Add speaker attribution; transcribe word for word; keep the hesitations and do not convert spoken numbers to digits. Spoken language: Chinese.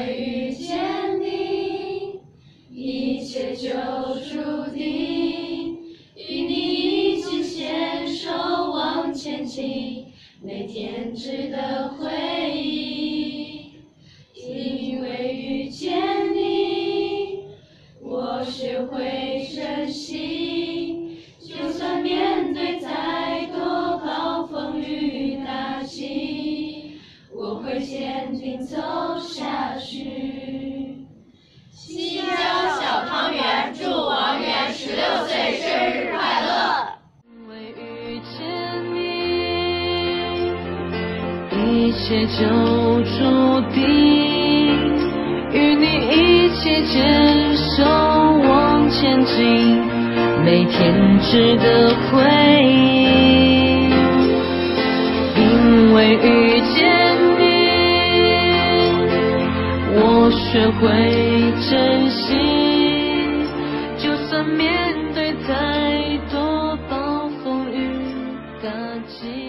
Speaker 1: 为遇见你，一切就注定，与你一起牵手往前进，每天值得回忆。因为遇见你，我学会珍惜，就算面对再多暴风雨打击，我会坚定走下去。
Speaker 2: 西郊小汤圆祝王源十六岁生日快乐！
Speaker 1: 因为遇见你，一切就注定，与你一起牵手往前进，每天值得回忆。因为遇见你，我学会珍惜，就算面对再多暴风雨打击。